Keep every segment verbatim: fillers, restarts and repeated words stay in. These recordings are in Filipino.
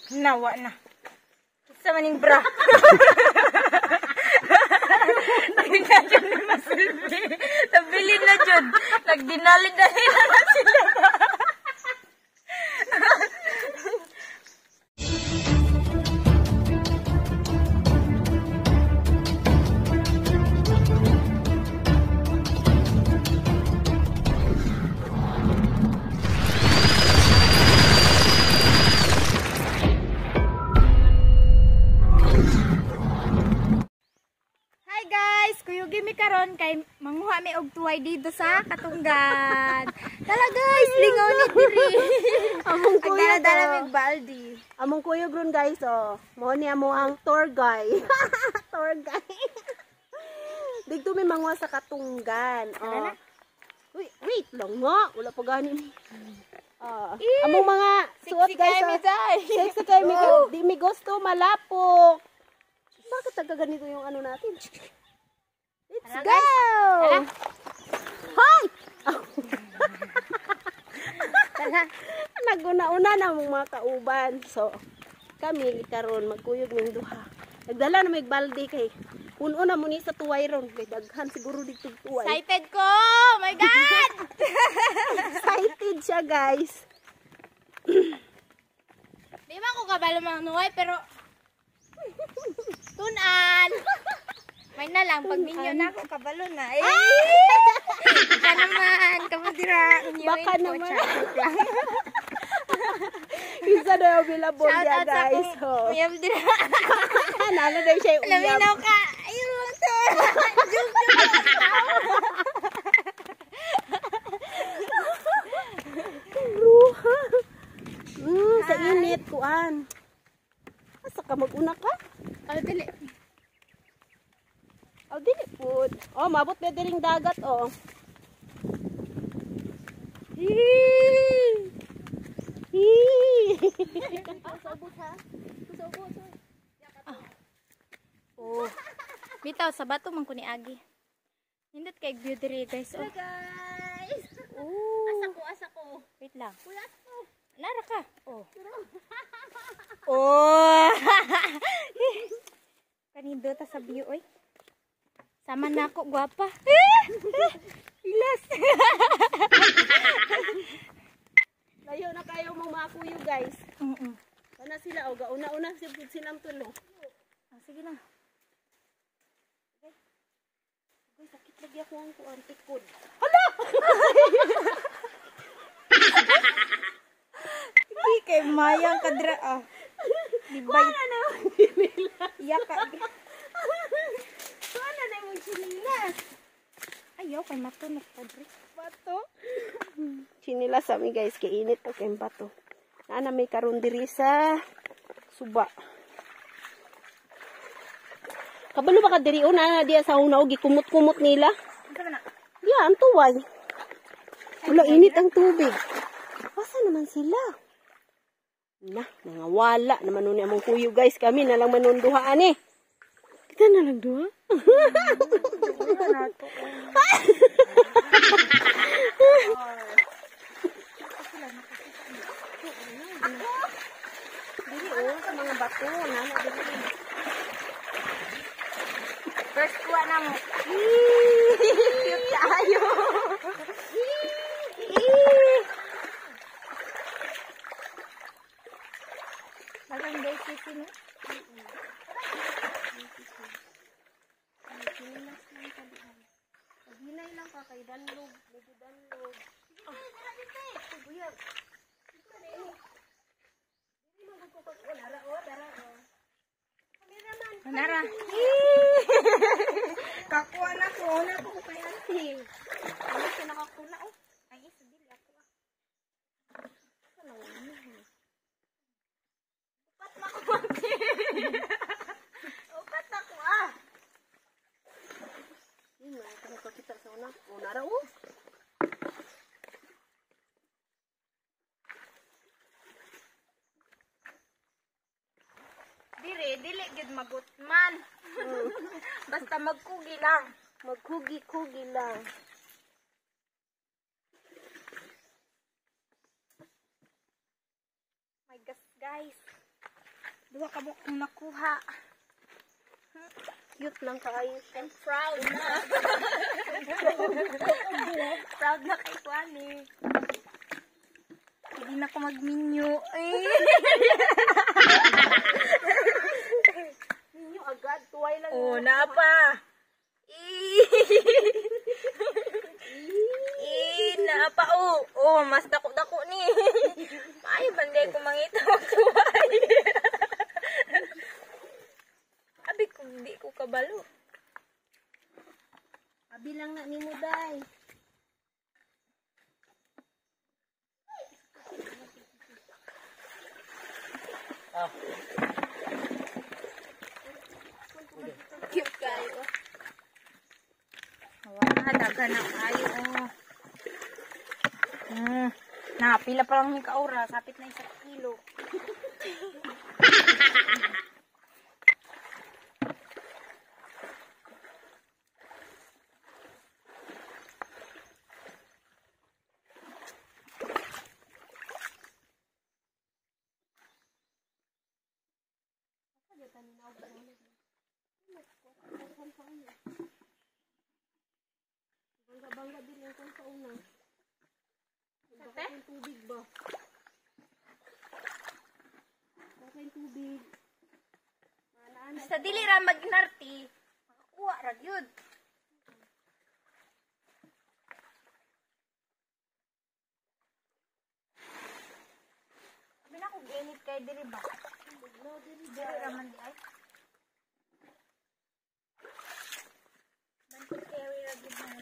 Nawa na. Sa maning bra. Tingnan dyan ni Masilvi. Nabilin na dyan. Nagdinalin-dalin na sila. Gimi karon kay manguha mi og tuway dito sa Katunggan. Tala guys, lingaw ni diri. Among kuya dala mig baldi. Among kuya gron guys oh. Mo ni amo ang tour guide. Tour guide. Dito mi manguha sa Katunggan. Oh. Uy, wait lang nga. Wala pa gani ni. Ah, among mga suot guys. Sexy kay mi. Di mi gusto malapok. Bakit taga ganito yung ano natin? Let's Hello, go! Hoy! Naguna-una na mong mga kauban. So, kami karon magkuyog ng duha. Nagdala na may balde kay puno na muni sa tuway ron. Kay daghan siguro dito tuway. Excited ko! Oh my God! Excited siya guys. Di ba ko kabalo mga nuway pero tunan! May na lang, pag minyo na ako, kabalo na. Eh! Baka naman, kamadira. Baka naman. Isa na yung bilabog niya, guys. Shout out sa dira. Nalo na siya yung uyab. Laminaw ka. Ayun lang, sir. Joke, Bruha. Mm, sa init, kuan. Asa ka, mag-una ka? Oh, dili. Oh, dili food. Oh, mabot na diring dagat, oh. Hee! Hee! Kusabot, ha? Kusabot, ha? Oh. Bitaw, sa bato man ko ni Agi. Hindot kay beauty guys, oh. Hello, guys! Oh. Asa ko, asa ko. Wait lang. Kuya ko. Nara ka. Oh. Oh. Kanindo ta sa view, oy. Sama na ako, gwapa. Ilas. Layo na kayo mga kuyo, guys. Mm -mm. Sana sila, o gauna-una silang tulong. Ah, sige na. Okay. Okay, sakit lagi ako ang kuwan, tikod. Hala! Hindi kay mayang kadra, ah. Dibay. Wala na yung chinilas. Iyak ka. Wala na yung chinilas. Ayaw, kay matunog pa, Dre. Bato. Chinilas kami guys, kainit pa kayong bato. Naana may karon diri sa suba. Kabalo ba ka diri o na diya sa unaw gikumot-kumot nila? Diya, ang tuway. Wala init ang tubig. Asa naman sila? Na, mga wala naman nun among kuyo guys. Kami na lang manunduhaan eh. Kita na lang duha? Dili o, sa mga bato. Nana, dili. First kuha na mo. Cute tayo. Magang guys, sisi mo. Hinay lang ka kay danlog. Medyo danlog. Buyag. Nara. Kakuha na ko. Na ko ko kay ate. Ano siya nakakuna oh. Ay, isa dili ako ah. Ano naman? Upat na ko ate. Upat na ko ah. Yun na, ito nakakita sa una. O, nara o. Dire, dili gid magutman. Basta magkugi lang. Magkugi-kugi lang. My gosh, guys. Duha ka buok kong nakuha. Cute lang kaayo. I'm proud na. Proud na kay Kwani. Hindi na ako mag-minyo. Ay. Ninyo agad, tuway lang. Oh, napa. Eh, eh, napa. Oh, oh, mas dako-dako ni. Ay, banday ko mangita magtuway. Abi ko, di ko kabalo. Abi lang na ni mo, day. Ah, Cute kayo. Wala, daga na kayo. Oh. Hmm. Na, pila pa lang ni kaura. Sapit na isang kilo. Bangga-bangga din yung kung sa una. Baka yung tubig ba? Baka yung tubig. Maanaan. Basta dili ra magnarti. Makakuha ra gyud. Sabi na ko ganit kay diri ba? No, dili Diri ra man di ay. Bantu carry ra gyud man.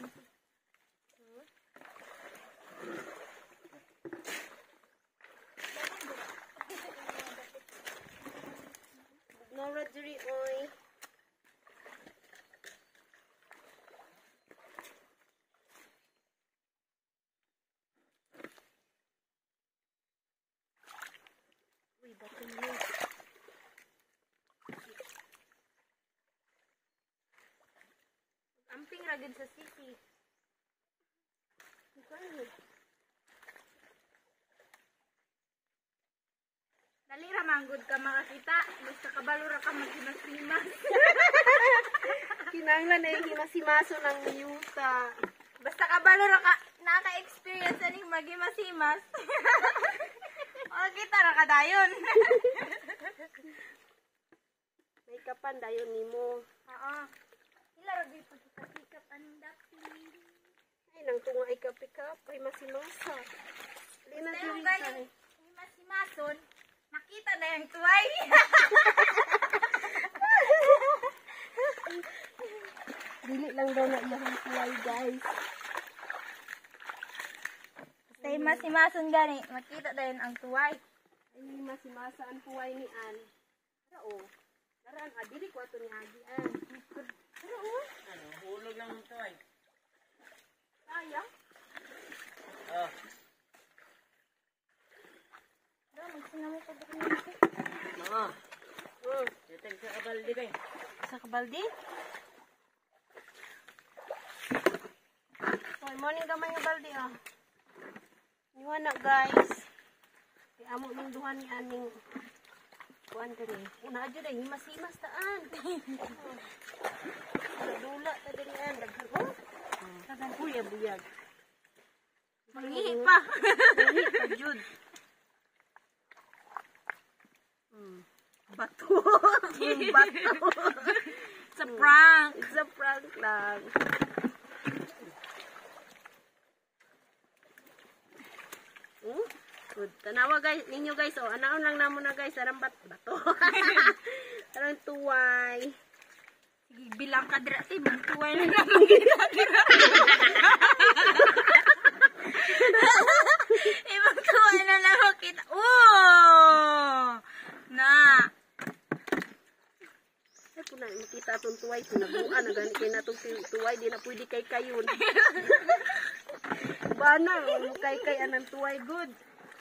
no rajuri oy. Uy, bakit mo? Amping ra gyud sa city. Bakit? Dali ra manggod ka makakita. Basta kabalo ra ka maghimas-himas. Kinanglan na yung himasimaso ng yuta. Basta kabalo ra ka naka-experience aning maghimas-himas. O kita ra ka dayon. May kapan dayon nimo. Oo. Ila ra gyud pagkikap aning dapin. Ay, nang tunga ay kapikap. Ay, masimasa. Lina Basta yung diri galing sa... himas-himason, nakita na yung tuway. Dili lang daw na iyang tuway, guys. Basta himas-himason gani, makita na yun ang tuway. Ay, masimasa ang tuway ni An. Pero, oh. Daraan, ah, dili ko ato ni Agi, An. Pero, oh. ano, hulog lang ito ay. Sayang. Ah, Bro, magsinamo ko dito. mga, Oh. titag sa kabaldi ba eh. Sa kabaldi? Oh, morning gamay nga baldi, ah. Iwan na, guys. Kaya amo ng duhan ni Aning kuan diri. Una adyo dai himas-himas taan. Dula ta diri an daghan oh. Dagan kuya buyag. Mangihi pa. Dili pa jud. Mm. Bato. Mm, bato. It's a prank. It's a prank lang. Hmm? Good. Tanawa guys, ninyo guys, oh, anaon lang namo na guys, arang bat bato. Arang tuway. Sige, bilang ka dira. Ay, bang tuway na naman kita dira. Ibang tuway na naman kita. Oh! Na! Ay, kung na makita itong tuway, sinabuan, na ganit kayo na itong tuway, di na pwede kay kayon. Bana, oh, kay kay anang tuway, good.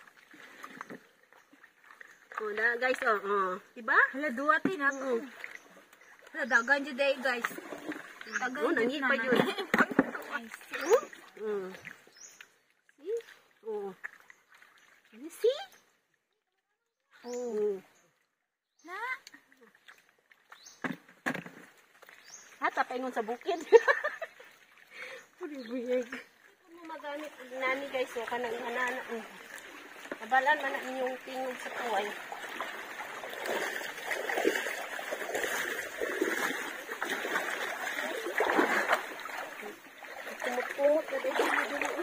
Oh, na guys, oh, oh. Diba? Hala, duwatin ako. Hala, dagan dyan day, guys. Dagan Oh, nangi pa yun. Oh? Mm. See? Oh. You see? Oh. Oh. Na! ingon sa bukid. Puribuyeg. Ano magamit nani guys, so kanang inanana. Mm. Nabalaan man na inyong tingog sa tuway. Kumot-kumot na dito.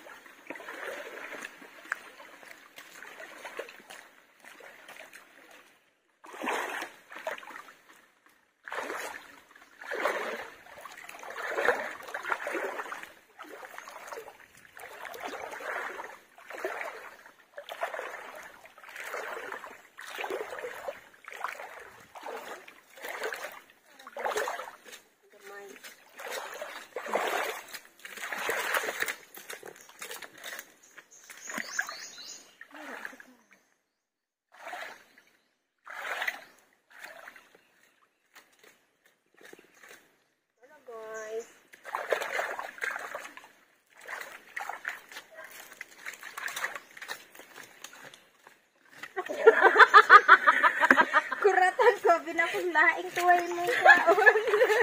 Kuratan ko, binakong laing tuway mo kaon.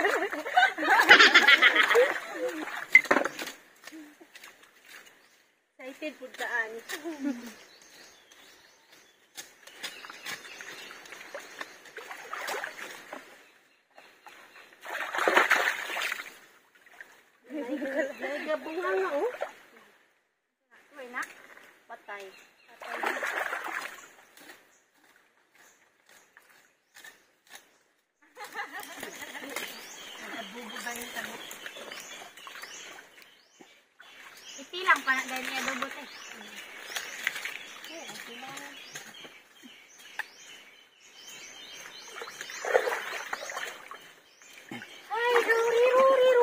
Excited po daan. Nagabunga nga oh. Tuway na? Patay. Patay na. Itilang pa na dahil niya dobot eh. Ay, ruri, ruri, ru.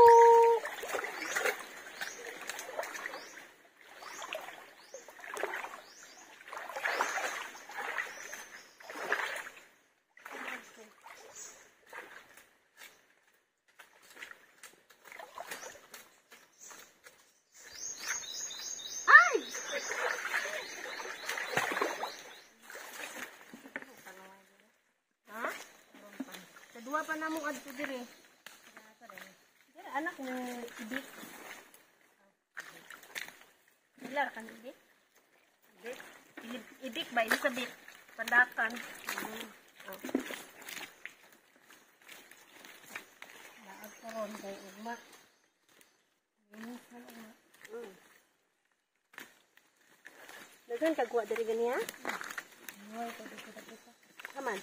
Dua pa na mong adto dire. Dire anak ni ibik. Ilar kan hindi? Ibik. Ibik ba ibig sabihin pandakan. Mm. Oh. Laag karon kay ugma. Mm. Mm. Dagan kagwa diri ganiya? Moy ko dito dito. Kaman.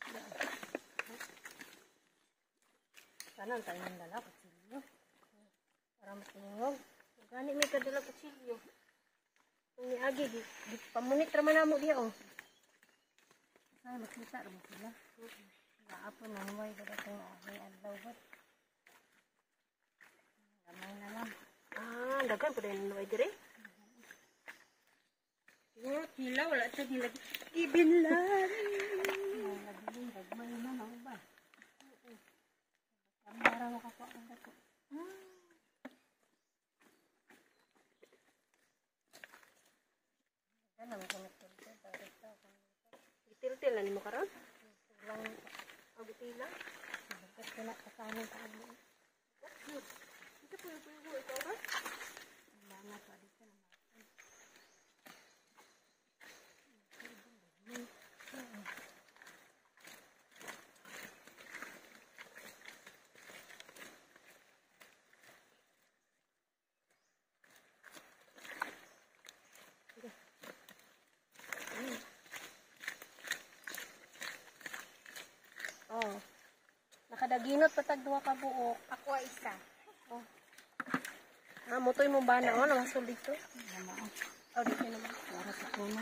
Kanan tayo ng dala, kutsilyo. Para matingog. Gani may kadala kutsilyo. Kung niagi, di, di pamunit raman na mo diya, oh. Ay, makita raman sila. Naapon na huway, dada kong may adlaw ba? Gamay na lang. Ah, dagan pa rin ang huway dire? Oh, tila, wala siya nilagi. Ibinlan! Nagbiling, gagmay na na, ba? Kamara mo kapwa ang dako. Ano mo kung nagtiltil? Itiltil na ni mo karon? Lang ang butila. Bakit ko na kasanin sa ano? Ito po yung po ito ba? Lama pa dito na natin. Oh. Nakadaginot patag duha ka buok. Ako ay isa. Oh. Ah, mutoy mo ba na oh, namasul dito? Nama. Oh, dito naman. Para sa puno.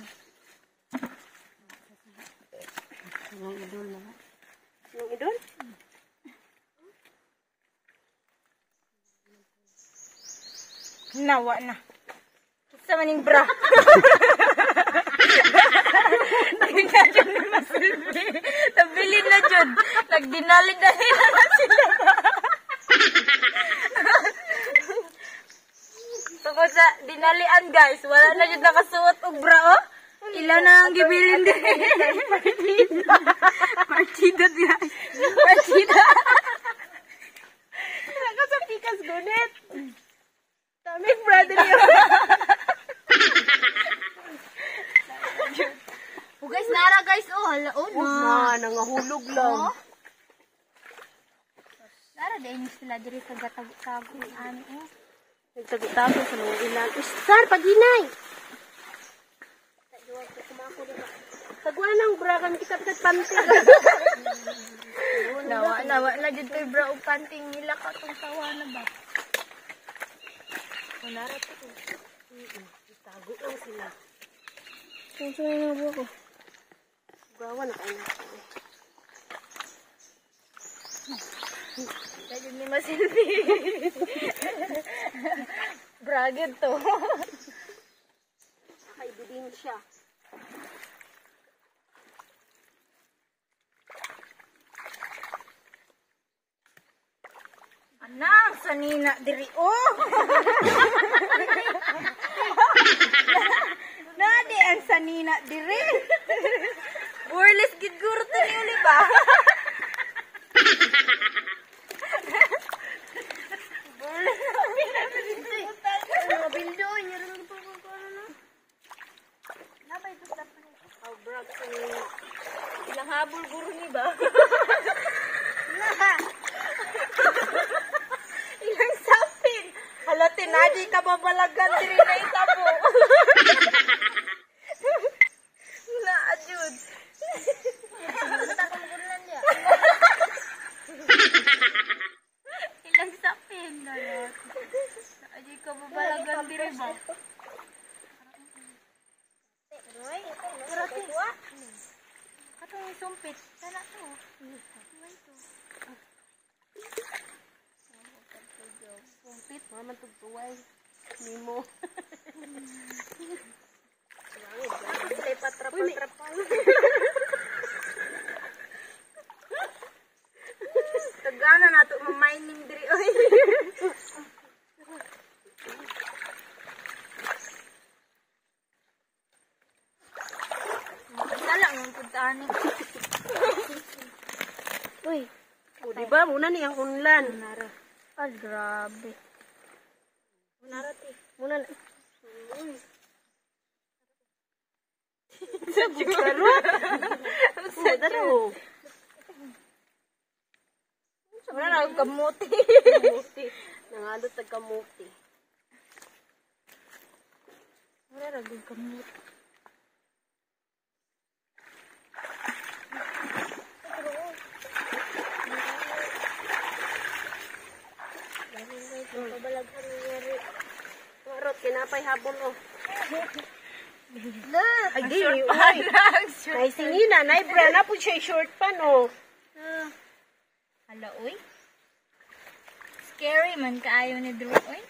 Yung idol na. Yung idol? Nawa na. Sa maning bra. Nagdinal dyan na masilbi. Nabilin na dyan. Nagdinali-dali na sila. Tungkol sa dinalian guys. Wala na dyan nakasuot og bra oh. Ila na ang gibilin din. Partida. Partida guys. Partida. unit. Tamig brother yun. Oh guys, nara guys. Oh, hala. Oh, Oh, na. na, nangahulog lang. Oh. Nara, dahil nyo sila diri sa gatago-tago. Ano, oh. Nagtago-tago sa mga ilan. Star, paginay! Tagwa ng bra kami kitap-kat panty. Nawa, nawa na dyan to'y bra o panting nila ka itong tawa na ba? Manara to. Tago lang sila. Sunso na nga buko. Gawa na kayo. Dahil ni masilbi. Bragid to. Ay, bidin siya. Anak, sanina diri. Oh! Nadi ang sanina diri. Burles gid guro to ni uli ba? Burles na pinagdito. Mga bildo niya rin po ko ano. Napay to sa pa. Aw, brag sa nila. Ilang habol guro ni ba? Na. Ilang sapin. Hala, tinadi ka babalagan diri na itabo. Na, ajud. Ilang sapin. Naadi ka babalagan diri ba? Roy, kurati. Katong sumpit. Sana to. Tuway to. Kumpit, maman tugtuway. Nimo. Sila patrap-patrapal. Tagana na ito mamining diri. Oy. Makasala ng puntaan ni. Uy, o diba? Muna ni ang unlan. Nara. Ay, grabe. Munara ti. Muna na. Uy. Sa karot. Sa daro. Wala na ang kamuti. Kamuti. Nangalot ang kamuti. Wala na ang kamuti. Pabalaghan nangyari. Marot, kinapay habol o. Ay, di. Uy. Ay, singina. Nay, bra na po siya short pan o. Hala, uy. Scary man kaayo ni Drew, uy.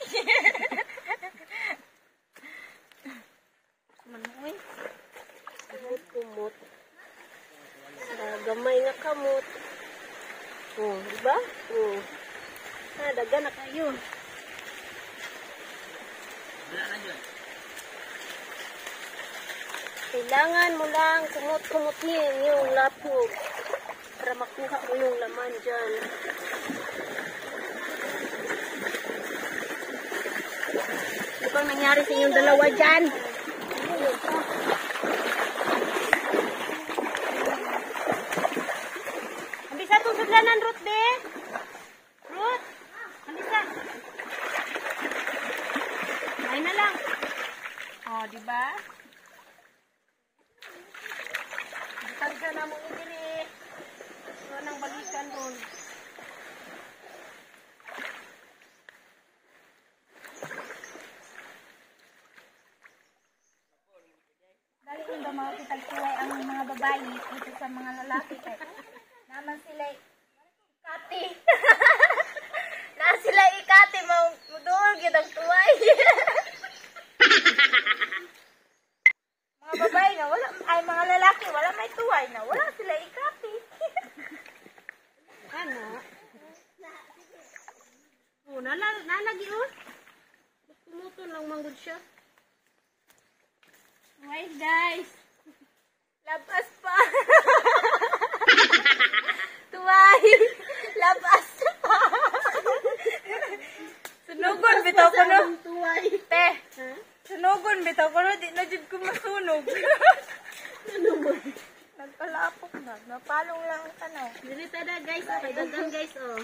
Man, uy. Kumot, kumot. Ah, gamay nga kamot. Oh, diba? Oh. Ah, daga na kayo. Wala na dyan. Kailangan mo lang kumot-kumutin yung laptop para makuha mo yung laman dyan. Ano bang nangyari sa inyong dalawa dyan? Ambisa itong sudlanan, Ruth, be? Ruth? Ambisa. Ay na lang. Oh, di ba? Tagsa na mo diri. So nang balikan ron. Dali yung ba mga kitagtuway ang mga babae dito sa mga lalaki kay naman sila ikati. Na sila ikati mudul gyud ang tuway. Mga babae nga wala ay mga lalaki wala may tuway na wala sila ikati. Ano? Oh, nala nalagi oh. Tumuto lang manggod siya. Wait guys. Labas pa. Tuway. Labas pa. Nagpalapog. Nagpalapog na. Napalong lang ang tanaw. Dili tada guys, oh, kay dagan guys oh.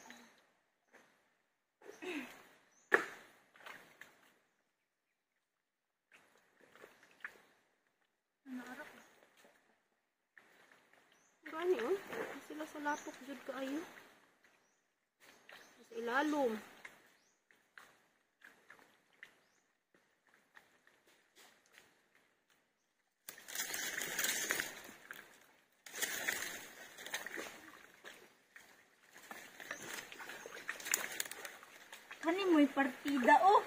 Gani oh. Sila sa lapok jud kaayo. Sa ilalom. Kani mo'y partida, oh.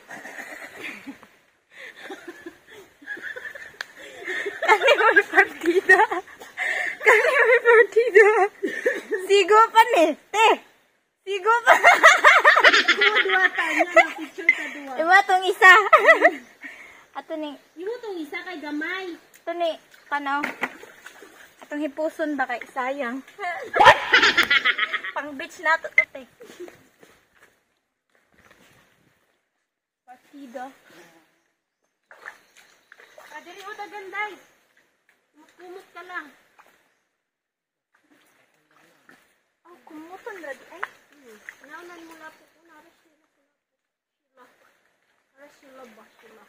Kani mo'y partida. Kani mo'y partida. Sigo pa ni, te. Sigo pa. Dua tayo na picture ka duwa. Iba tong isa. Ato ni, Imo tong isa kay gamay. ato ni, kanaw. Atong hipuson ba kay sayang. Pang beach na to, te. Partida. Ah, dili mo taganday. Kumot ka lang. Oh, kumuton na di ay. Naunan mo lapok ko na rin sila sila. Para sila ba sila.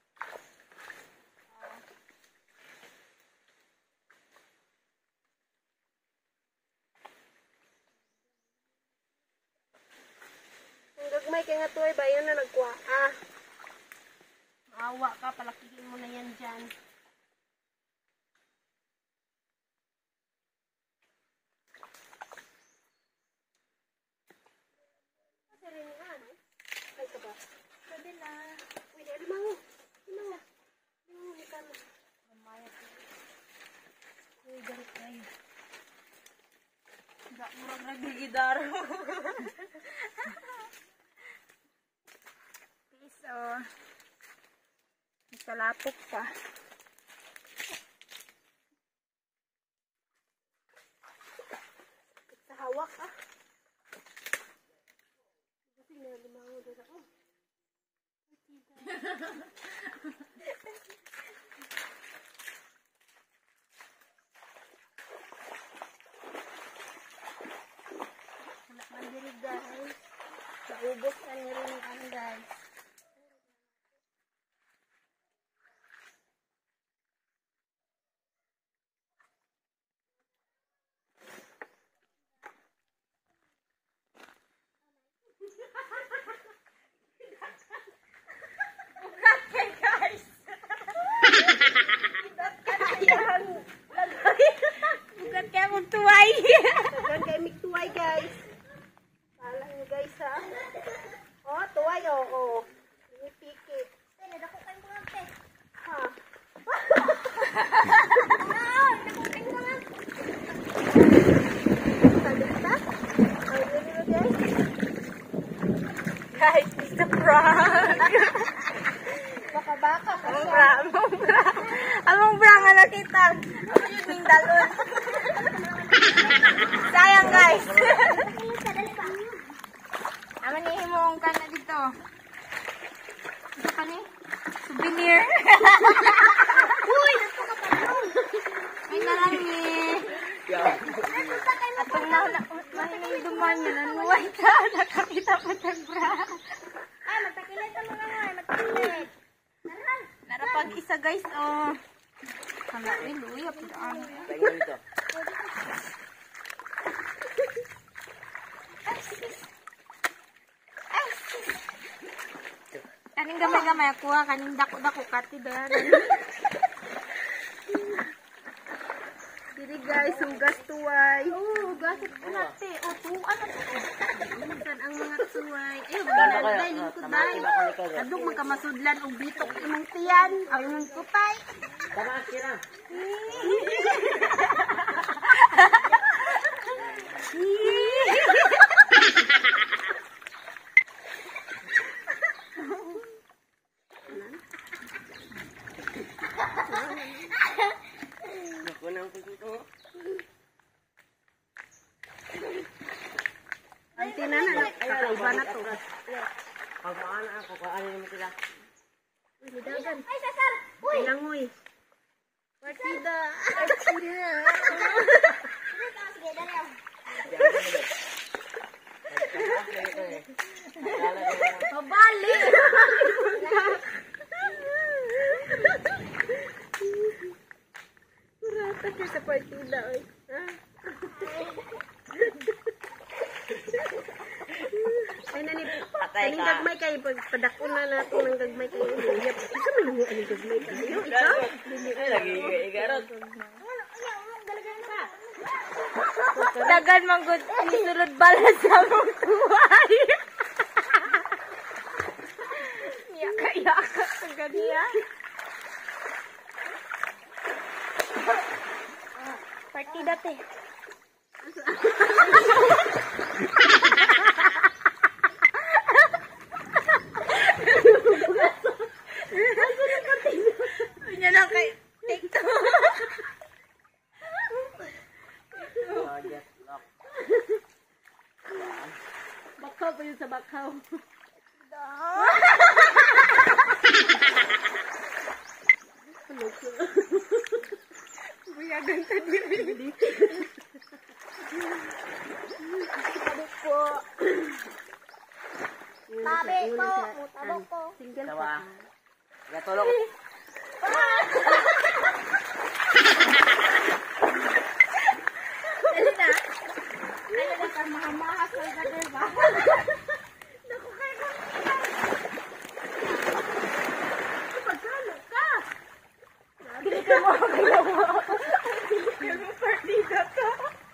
Ang gagmay kay nga tuway bayan na nagkuha. Ah. Maawa ka, palakihin mo na yan dyan. Masariningan, eh? Ay ka ba? Sabi na. Uy, di alimango. Alimango. Alimango, ni Carla. Mamaya ko. Uy, galit kayo. Gak murag nagigidaro. Piso. Isalapok pa. Sa hawak, ah. Kasi na alimango doon ako. Wala man diri guys. Naubos ka niyo rin ang guys. Ugat kay guys. Ugat kay ang lagay. Ugat kay akong tuway. Yan kay Mick Tuway, guys. Kala nyo, guys, ha? Oh, tuway, oh, oh. Ini piki. Tene, dako kay mga te. Ha? Sabi ka? Ay, yun yun, guys. Guys, it's a prank. Baka-baka ka Among siya. bra, among bra. Among bra nga nakita. Ano yun yung dalon? Sayang guys. Naman ni himong ka na dito. Ito pa ni? Souvenir. Uy! Ay na lang ni. Atong na na mahining duman yun. Anuway ka. Nakakita pa sa bra. Ay, magtakilit ang mga nga. Magtakilit. Narapag isa guys. Oh. Kala ni Louie. Apidaan. Tingnan dito. Kaning gamay-gamay ako ha. Kaning dako-dako kati ba? Diri, guys, hugas tuway. Oo, gasit ko nate. O, tuwan na to. Minsan ang mga tuway. Ay, Gano wala kaya? day, lingkod Ah, day. tamasin ako ni Kaya. Adog magkamasudlan og bitok imong tiyan. Ang imong kupay. Tama, sira. Ako nang pagkito. Ang tinana na kakaiba na to. Pag maana ako, kaano naman sila. Uy, dagan. Ay, Cesar! Uy! Langoy. Partida. Sige, dali ah. Mabali! Rata ka sa partida, oy. Ah. Ay, nani, Patay kaning ka. gagmay kayo, pag padako na natin ng gagmay kayo, hiyap. Isa man yung aning gagmay kayo, ikaw? Ay, lagi igarot. Dagan manggod sulod balas sa mong tuway. Yaka-yaka sa ganiya. Partida te. Pinya na kay TikTok. Oh, just lock. Bakaw pa yun sa bakaw. Buyagan ta diri. Tabok po. Tabi po. Tabok po. Single Tawa. pa. Gatulog. Dali na. Dali na ka mahamahas sa gader ba? Naku kay ko. Pagkano ka? Dili ka mo kaya mo. Yung partida to.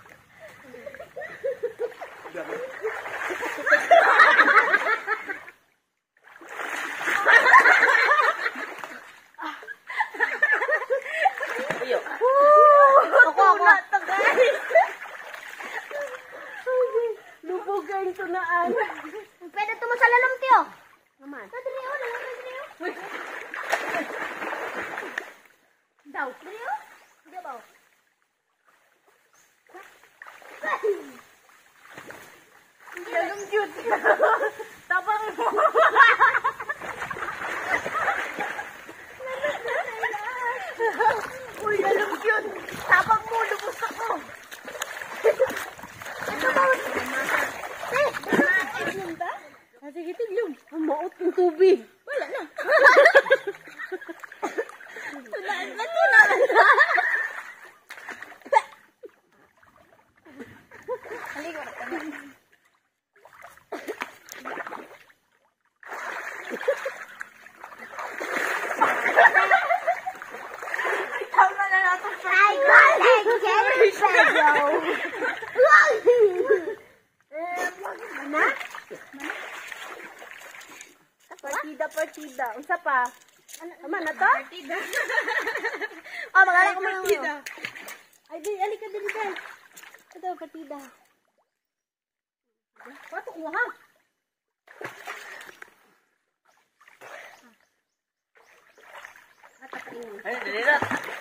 Ayo. Ako ako. To guys. Lubog ang tunaan. Pwede tumo sa lalom tiyo. Naman. Dali oh, dali oh. Daw. Dali oh. Di ba? Lalom cute. Tabang mo. Uy, lalom cute. Tabang mo, lubos ako. Ito ba? Eh, eh, ba? Sige, tigyong. Ang maot ng tubig. Wala na. Tunaan na, tunaan na. Halika na ka na. Tama na natin sa ay, galing! Jerry Pedro! Mana? Partida, partida. Unsa pa? Tama na to? Partida. Oh, mag-alak mo yung Partida. Ay, di, alika din din. Ito, partida. Patok mo, ha? Atakain. Ay, dali na.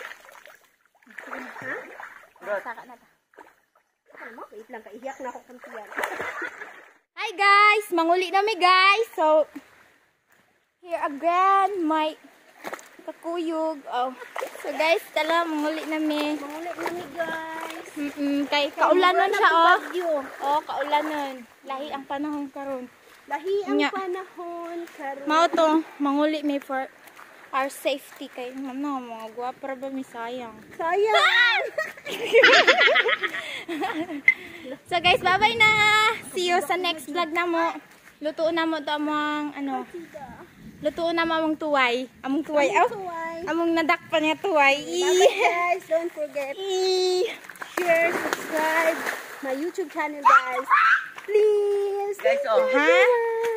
Ha? Bro. Saka na ta. Ano mo? Wait lang, kaiyak na ako kantiyan. Hi guys! Manguli nami guys! So, here again, my kakuyog. Oh. So guys, tala, manguli nami. Mangulit nami, guys. Mm-mm, kay kaulanon siya, oh. Oh, kaulanon. Lahi ang panahon karon. Lahi ang Nya. panahon. Karon. Mao to, manguli mi for our safety kay ano, mga guwapra ba mi sayang. Sayang! So guys, bye-bye na. See you sa next vlog na mo. Lutuon na mo to among ano. Lutuon na mo among tuway. Among tuway. Oh, Tuway. among nadakpan niya tuway. Bye-bye, guys. Don't forget. Ii. Share, subscribe my YouTube channel, guys. Please. Guys, oh. Ha?